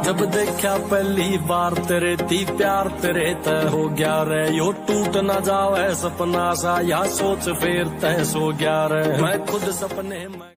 जब देखा पहली बार तेरे थी प्यार तेरे तय हो गया रे, यो टूट न जावे सपना सा, या सोच फेर तय सो गया रे। मैं खुद सपने में